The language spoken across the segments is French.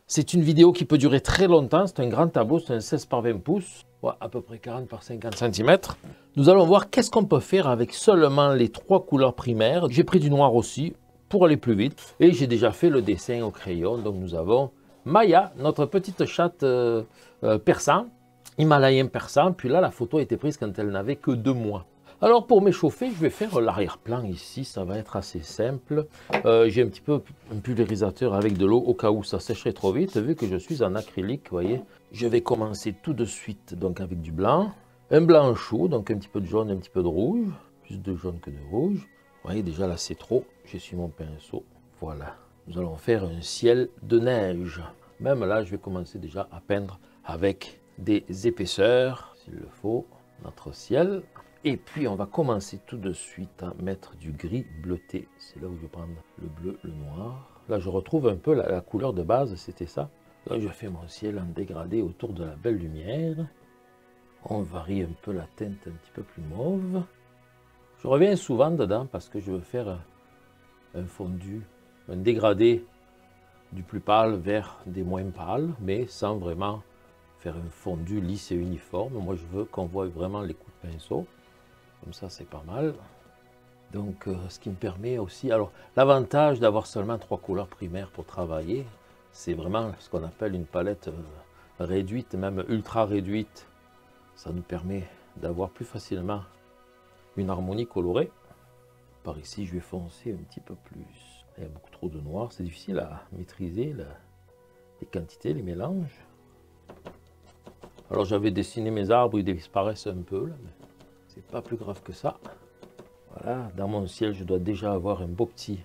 C'est une vidéo qui peut durer très longtemps. C'est un grand tableau, c'est un 16 par 20 pouces, ouais, à peu près 40 par 50 cm. Nous allons voir qu'est-ce qu'on peut faire avec seulement les 3 couleurs primaires. J'ai pris du noir aussi pour aller plus vite. Et j'ai déjà fait le dessin au crayon. Donc nous avons Maya, notre petite chatte persan, himalayen persan. Puis là, la photo a été prise quand elle n'avait que 2 mois. Alors pour m'échauffer, je vais faire l'arrière-plan ici, ça va être assez simple. J'ai un petit peu un pulvérisateur avec de l'eau au cas où ça sécherait trop vite, vu que je suis en acrylique, vous voyez. Je vais commencer tout de suite donc avec du blanc, un blanc chaud, donc un petit peu de jaune, un petit peu de rouge, plus de jaune que de rouge. Vous voyez déjà là c'est trop, j'essuie mon pinceau, voilà. Nous allons faire un ciel de neige. Même là je vais commencer déjà à peindre avec des épaisseurs, s'il le faut, notre ciel. Et puis on va commencer tout de suite à mettre du gris bleuté. C'est là où je vais prendre le bleu, le noir. Là je retrouve un peu la couleur de base, c'était ça. Là je fais mon ciel en dégradé autour de la belle lumière. On varie un peu la teinte un petit peu plus mauve. Je reviens souvent dedans parce que je veux faire un fondu, un dégradé du plus pâle vers des moins pâles, mais sans vraiment faire un fondu lisse et uniforme. Moi je veux qu'on voit vraiment les coups de pinceau. Comme ça, c'est pas mal. Donc, ce qui me permet aussi... Alors, l'avantage d'avoir seulement 3 couleurs primaires pour travailler, c'est vraiment ce qu'on appelle une palette réduite, même ultra réduite. Ça nous permet d'avoir plus facilement une harmonie colorée. Par ici, je vais foncer un petit peu plus. Il y a beaucoup trop de noir. C'est difficile à maîtriser les quantités, les mélanges. Alors, j'avais dessiné mes arbres, ils disparaissent un peu, là, mais c'est pas plus grave que ça. Voilà, dans mon ciel, je dois déjà avoir un beau petit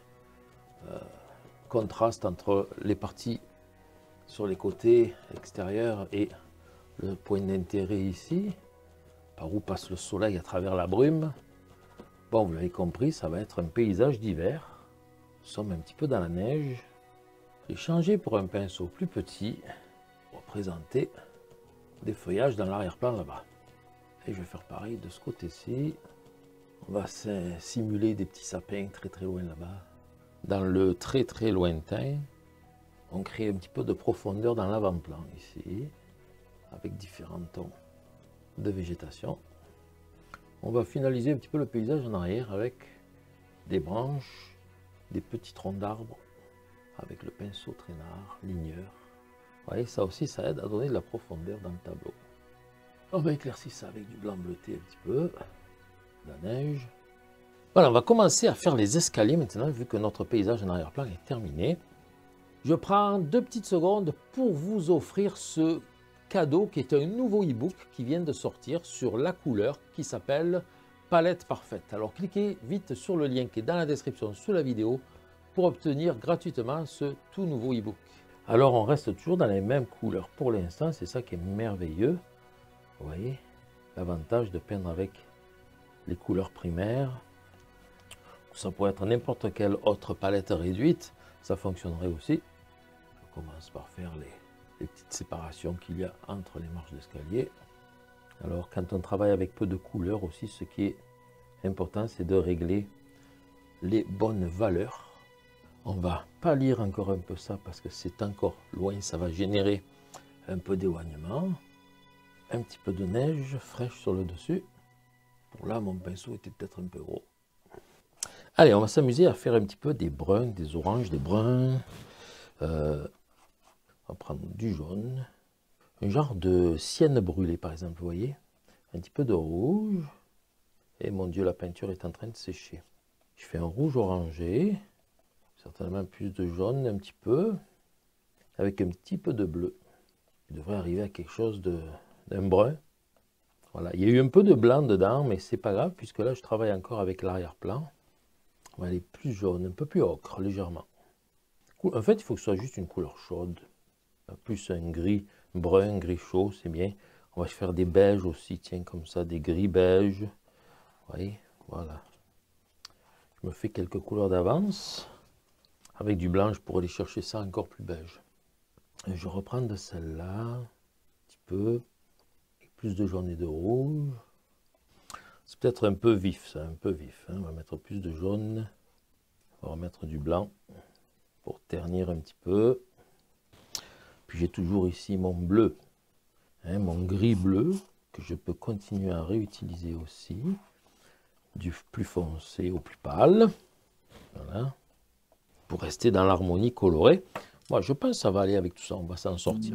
contraste entre les parties sur les côtés extérieurs et le point d'intérêt ici, par où passe le soleil à travers la brume. Bon, vous l'avez compris, ça va être un paysage d'hiver. Nous sommes un petit peu dans la neige. J'ai changé pour un pinceau plus petit pour présenter des feuillages dans l'arrière-plan là-bas. Et je vais faire pareil de ce côté-ci. On va simuler des petits sapins très très loin là-bas. Dans le très très lointain, on crée un petit peu de profondeur dans l'avant-plan ici, avec différents tons de végétation. On va finaliser un petit peu le paysage en arrière avec des branches, des petits troncs d'arbres, avec le pinceau traînard, ligneur. Vous voyez, ça aussi, ça aide à donner de la profondeur dans le tableau. On va éclaircir ça avec du blanc bleuté un petit peu. La neige. Voilà, on va commencer à faire les escaliers maintenant, vu que notre paysage en arrière-plan est terminé. Je prends 2 petites secondes pour vous offrir ce cadeau qui est un nouveau e-book qui vient de sortir sur la couleur qui s'appelle Palette Parfaite. Alors cliquez vite sur le lien qui est dans la description sous la vidéo pour obtenir gratuitement ce tout nouveau e-book. Alors on reste toujours dans les mêmes couleurs pour l'instant, c'est ça qui est merveilleux. Vous voyez l'avantage de peindre avec les couleurs primaires. Ça pourrait être n'importe quelle autre palette réduite, ça fonctionnerait aussi. Je commence par faire les petites séparations qu'il y a entre les marches d'escalier. Alors quand on travaille avec peu de couleurs aussi, ce qui est important, c'est de régler les bonnes valeurs. On va pâlir encore un peu ça parce que c'est encore loin, ça va générer un peu d'éloignement. Un petit peu de neige fraîche sur le dessus. Pour là, mon pinceau était peut-être un peu gros. Allez, on va s'amuser à faire un petit peu des bruns, des oranges, des bruns. On va prendre du jaune. Un genre de sienne brûlée, par exemple, vous voyez. Un petit peu de rouge. Et mon Dieu, la peinture est en train de sécher. Je fais un rouge orangé. Certainement plus de jaune, un petit peu. Avec un petit peu de bleu. Je devrais arriver à quelque chose d'un brun. Voilà, il y a eu un peu de blanc dedans, mais c'est pas grave, puisque là, je travaille encore avec l'arrière-plan. On va aller plus jaune, un peu plus ocre, légèrement. En fait, il faut que ce soit juste une couleur chaude. Plus un gris brun, gris chaud, c'est bien. On va faire des beiges aussi, tiens, comme ça, des gris beiges. Vous voyez, voilà. Je me fais quelques couleurs d'avance. Avec du blanc, je pourrais aller chercher ça encore plus beige. Et je reprends de celle-là, un petit peu. Plus de jaune et de rouge. C'est peut-être un peu vif, ça, un peu vif. Hein. On va mettre plus de jaune. On va remettre du blanc pour ternir un petit peu. j'ai toujours ici mon bleu, hein, mon gris bleu, que je peux continuer à réutiliser aussi, du plus foncé au plus pâle, voilà, pour rester dans l'harmonie colorée. Moi, je pense que ça va aller avec tout ça, on va s'en sortir.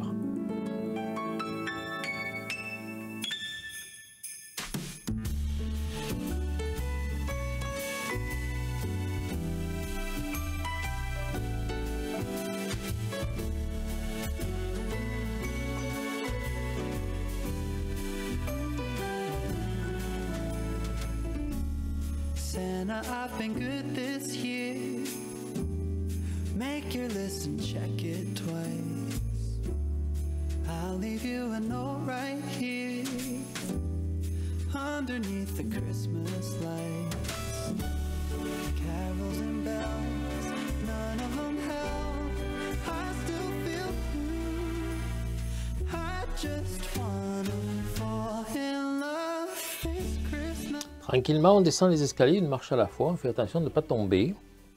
Santa, I've been good this year. Make your list and check it twice. I'll leave you a note right here underneath the Christmas lights. Carols and bells, none of them help. I still feel blue. I just wanna fall in love this Christmas. Tranquillement, on descend les escaliers, une marche à la fois, on fait attention de ne pas tomber.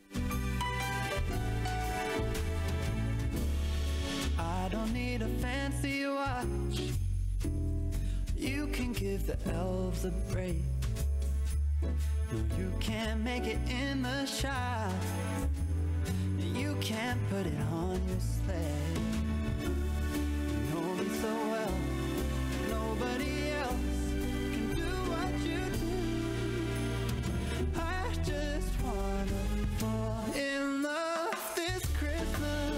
Give the elves a break. No, you can't make it in the shop. You can't put it on your sleigh. You know me so well. Nobody else can do what you do. I just wanna fall in love this Christmas.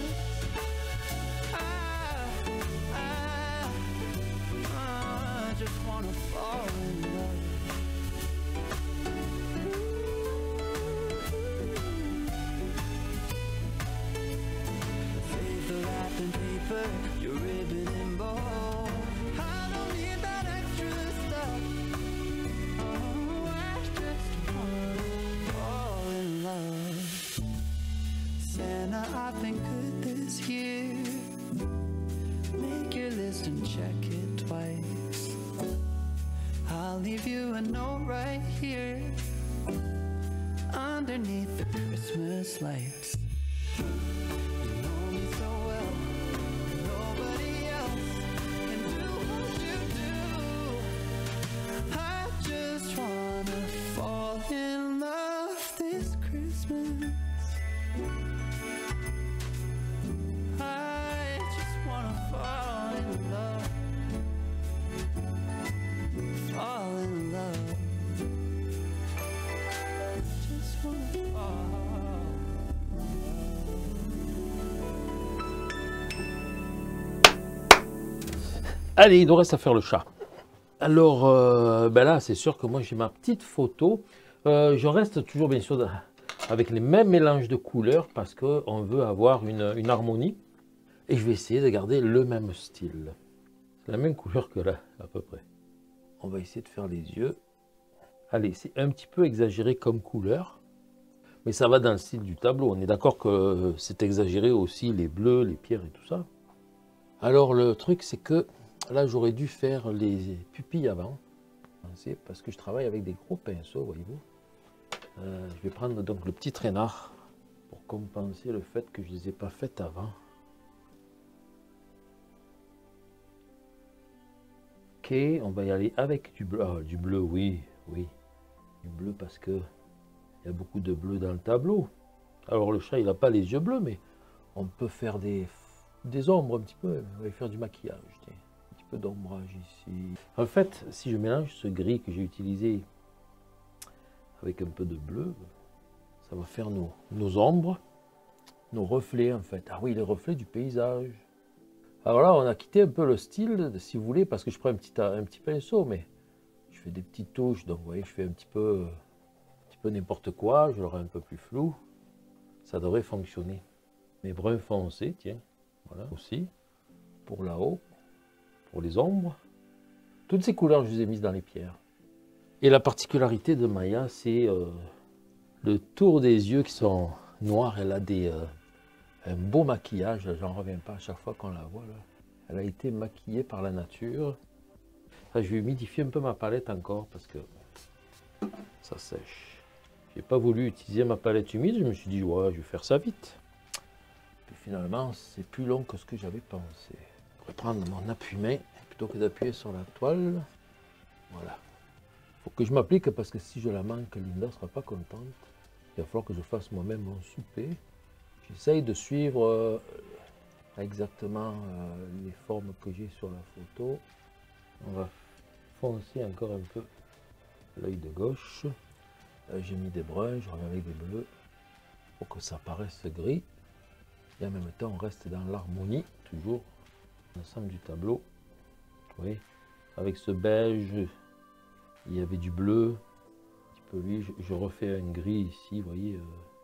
I just wanna fall in love. Save the wrapping paper, your ribbon and bow. I don't need that extra stuff. Oh, I just wanna fall in love. Santa, I've been good this year. Make your list and check it twice. I'll leave you a note right here underneath the Christmas lights. You know me so well. Nobody else can do what you do. I just wanna fall in love this Christmas. I just wanna fall in love. Fall in love. Just wanna fall. Allez, il nous reste à faire le chat. Alors, ben là, c'est sûr que moi, j'ai ma petite photo. Je reste toujours, bien sûr, avec les mêmes mélanges de couleurs parce qu'on veut avoir une harmonie. Et je vais essayer de garder le même style. C'est la même couleur que là, à peu près. On va essayer de faire les yeux. Allez, c'est un petit peu exagéré comme couleur. Mais ça va dans le style du tableau. On est d'accord que c'est exagéré aussi, les bleus, les pierres et tout ça. Alors, le truc, c'est que là, j'aurais dû faire les pupilles avant. C'est parce que je travaille avec des gros pinceaux, voyez-vous. Je vais prendre donc le petit traînard pour compenser le fait que je ne les ai pas faites avant. Ok, on va y aller avec du bleu. Ah, du bleu, oui, oui. Du bleu parce que il y a beaucoup de bleu dans le tableau. Alors le chat, il n'a pas les yeux bleus, mais on peut faire des ombres un petit peu. On va faire du maquillage, tiens. Un petit peu d'ombrage ici. En fait, si je mélange ce gris que j'ai utilisé avec un peu de bleu, ça va faire nos ombres, nos reflets en fait. Ah oui, les reflets du paysage. Alors là, on a quitté un peu le style, si vous voulez, parce que je prends un petit pinceau, mais je fais des petites touches, donc vous voyez, je fais un petit peu n'importe quoi, je le rends un peu plus flou. Ça devrait fonctionner. Mes bruns foncés, tiens, voilà, aussi, pour là-haut, pour les ombres. Toutes ces couleurs, je les ai mises dans les pierres. Et la particularité de Maya, c'est le tour des yeux qui sont noirs. Elle a un beau maquillage, j'en reviens pas à chaque fois qu'on la voit. Là. Elle a été maquillée par la nature. Là, je vais humidifier un peu ma palette encore parce que ça sèche. J'ai pas voulu utiliser ma palette humide, je me suis dit, ouais, je vais faire ça vite. Je vais finalement, c'est plus long que ce que j'avais pensé. Je vais prendre mon appuie-main plutôt que d'appuyer sur la toile. Voilà. Il faut que je m'applique parce que si je la manque, Linda ne sera pas contente. Il va falloir que je fasse moi-même mon souper. J'essaye de suivre exactement les formes que j'ai sur la photo. On va foncer encore un peu l'œil de gauche. J'ai mis des bruns, je reviens avec des bleus pour que ça paraisse gris. Et en même temps, on reste dans l'harmonie, toujours, l'ensemble du tableau. Oui, avec ce beige, il y avait du bleu, un petit peu lui, je refais un gris ici, vous voyez,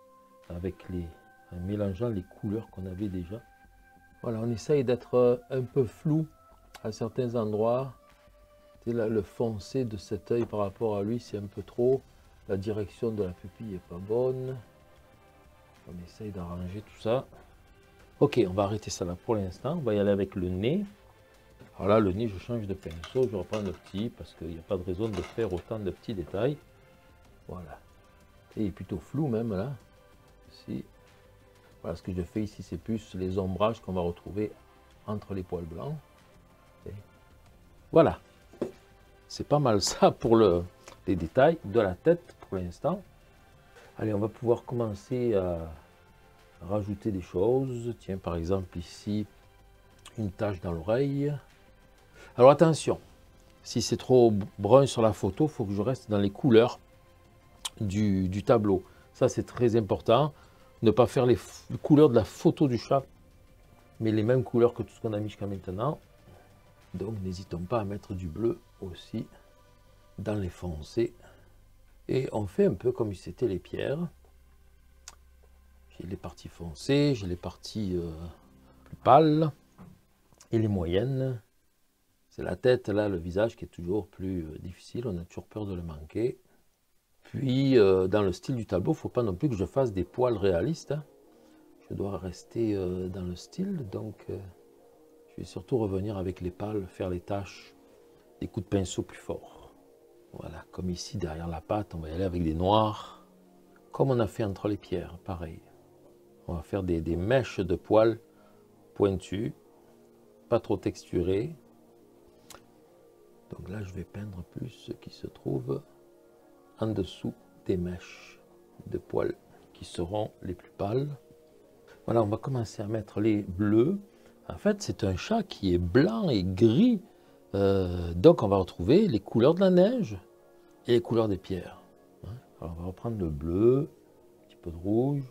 en mélangeant les couleurs qu'on avait déjà. Voilà, on essaye d'être un peu flou à certains endroits. Là, le foncé de cet œil par rapport à lui, c'est un peu trop. La direction de la pupille n'est pas bonne. On essaye d'arranger tout ça. Ok, on va arrêter ça là pour l'instant. On va y aller avec le nez. Alors là, le nez, je change de pinceau. Je reprends le petit parce qu'il n'y a pas de raison de faire autant de petits détails. Voilà. Et il est plutôt flou même là. Ici. Voilà, ce que je fais ici, c'est plus les ombrages qu'on va retrouver entre les poils blancs. Et voilà. C'est pas mal ça pour les détails de la tête pour l'instant. Allez, on va pouvoir commencer à rajouter des choses. Tiens, par exemple ici, une tache dans l'oreille. Alors attention, si c'est trop brun sur la photo, il faut que je reste dans les couleurs du tableau. Ça, c'est très important. Ne pas faire les couleurs de la photo du chat, mais les mêmes couleurs que tout ce qu'on a mis jusqu'à maintenant. Donc, n'hésitons pas à mettre du bleu aussi dans les foncés. Et on fait un peu comme si c'était les pierres. J'ai les parties foncées, j'ai les parties plus pâles et les moyennes. C'est la tête, là, le visage qui est toujours plus difficile. On a toujours peur de le manquer. Puis, dans le style du tableau, il ne faut pas non plus que je fasse des poils réalistes. Hein. Je dois rester dans le style. Donc, je vais surtout revenir avec les pâles, faire les taches, des coups de pinceau plus forts. Voilà, comme ici, derrière la patte, on va y aller avec des noirs. Comme on a fait entre les pierres, pareil. On va faire des mèches de poils pointues, pas trop texturées. Donc là, je vais peindre plus ce qui se trouve en dessous des mèches de poils qui seront les plus pâles. Voilà, on va commencer à mettre les bleus. En fait, c'est un chat qui est blanc et gris. Donc, on va retrouver les couleurs de la neige et les couleurs des pierres. Alors, on va reprendre le bleu, un petit peu de rouge.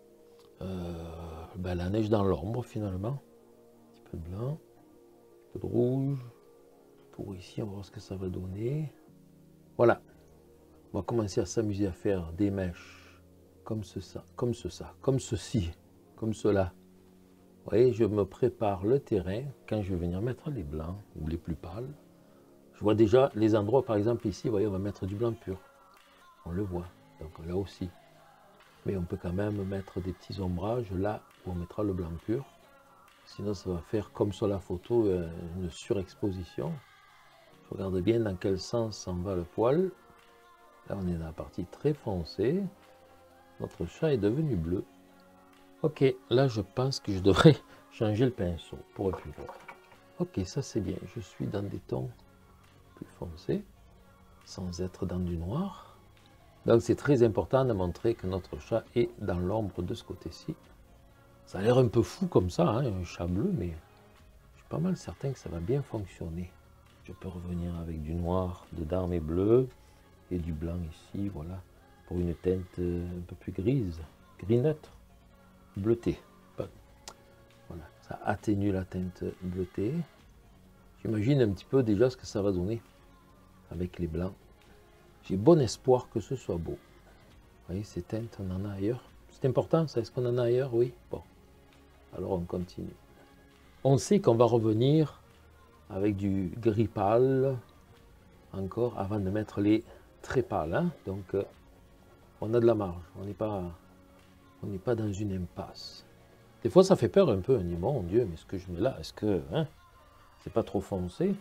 La neige dans l'ombre, finalement. Un petit peu de blanc, un peu de rouge. Pour ici, on va voir ce que ça va donner. Voilà. On va commencer à s'amuser à faire des mèches comme ceci, comme ceci, comme cela. Vous voyez, je me prépare le terrain quand je vais venir mettre les blancs ou les plus pâles. Je vois déjà les endroits, par exemple ici, vous voyez, on va mettre du blanc pur. On le voit, donc là aussi. Mais on peut quand même mettre des petits ombrages là où on mettra le blanc pur. Sinon, ça va faire comme sur la photo, une surexposition. Je regarde bien dans quel sens s'en va le poil. Là, on est dans la partie très foncée. Notre chat est devenu bleu. Ok, là, je pense que je devrais changer le pinceau pour être plus gros. Ok, ça c'est bien. Je suis dans des tons plus foncés, sans être dans du noir. Donc, c'est très important de montrer que notre chat est dans l'ombre de ce côté-ci. Ça a l'air un peu fou comme ça, hein, un chat bleu, mais je suis pas mal certain que ça va bien fonctionner. Je peux revenir avec du noir dedans, mais bleu, et du blanc ici, voilà, pour une teinte un peu plus grise, gris neutre, bleuté. Voilà, ça atténue la teinte bleutée. J'imagine un petit peu déjà ce que ça va donner avec les blancs. J'ai bon espoir que ce soit beau. Vous voyez, ces teintes, on en a ailleurs. C'est important, ça, est-ce qu'on en a ailleurs? Oui. Bon, alors on continue. On sait qu'on va revenir avec du gris pâle, encore, avant de mettre les très pâles. Hein? Donc, on a de la marge. On n'est pas dans une impasse. Des fois, ça fait peur un peu. On dit, mon Dieu, mais ce que je mets là, est-ce que c'est pas trop foncé?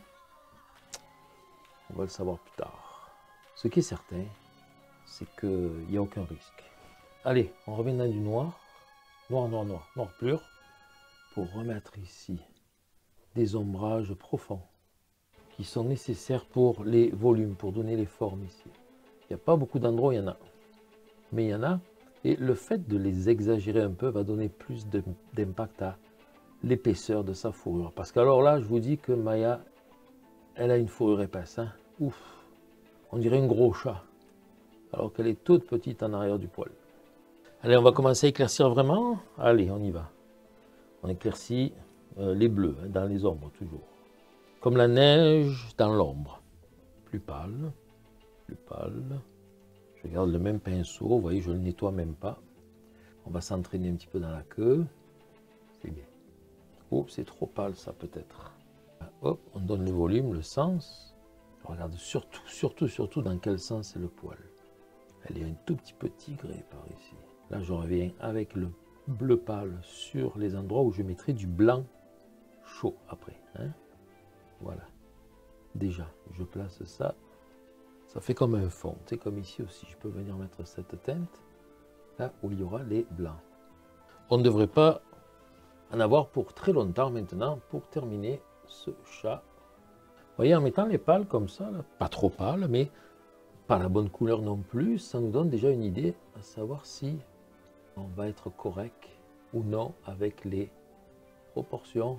On va le savoir plus tard. Ce qui est certain, c'est qu'il n'y a aucun risque. Allez, on revient dans du noir. Noir pur. pour remettre ici des ombrages profonds qui sont nécessaires pour les volumes, pour donner les formes ici. Il n'y a pas beaucoup d'endroits où il y en a, mais il y en a. Et le fait de les exagérer un peu va donner plus d'impact à l'épaisseur de sa fourrure. Parce qu'alors là, je vous dis que Maya, elle a une fourrure épaisse. Hein. Ouf, on dirait un gros chat, alors qu'elle est toute petite en arrière du poil. Allez, on va commencer à éclaircir vraiment. Allez, on y va. On éclaircit les bleus, hein, dans les ombres toujours. Comme la neige dans l'ombre. Plus pâle, plus pâle. Je garde le même pinceau, vous voyez, je ne le nettoie même pas. On va s'entraîner un petit peu dans la queue. C'est bien. Oh, c'est trop pâle ça peut-être. Hop, on donne le volume, le sens. On regarde surtout dans quel sens est le poil. Elle est un tout petit peu tigrée par ici. Là, je reviens avec le bleu pâle sur les endroits où je mettrai du blanc chaud après. Hein. Voilà. Déjà, je place ça. Ça fait comme un fond. C'est comme ici aussi. Je peux venir mettre cette teinte là où il y aura les blancs. On ne devrait pas en avoir pour très longtemps maintenant pour terminer ce chat. Vous voyez, en mettant les pâles comme ça, là, pas trop pâles, mais pas la bonne couleur non plus, ça nous donne déjà une idée à savoir si on va être correct ou non avec les proportions.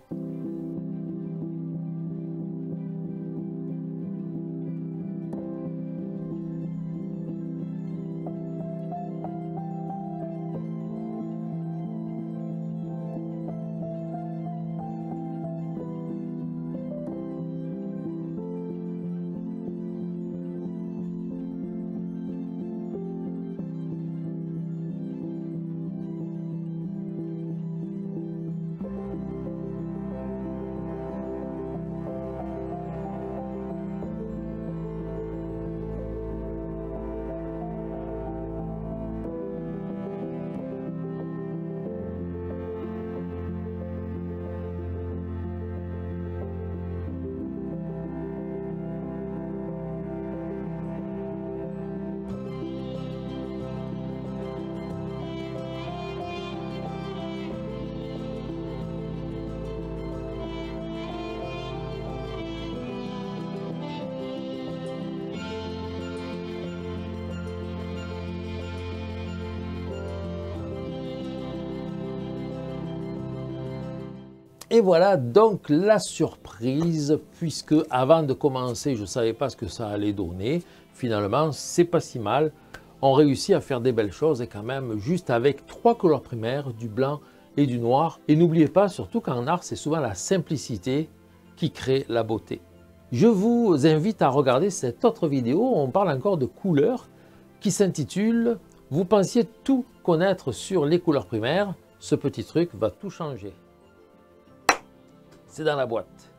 Et voilà donc la surprise, puisque avant de commencer, je ne savais pas ce que ça allait donner. Finalement, c'est pas si mal. On réussit à faire des belles choses et quand même juste avec 3 couleurs primaires, du blanc et du noir. Et n'oubliez pas, surtout qu'en art, c'est souvent la simplicité qui crée la beauté. Je vous invite à regarder cette autre vidéo où on parle encore de couleurs qui s'intitule « Vous pensiez tout connaître sur les couleurs primaires, ce petit truc va tout changer ». C'est dans la boîte.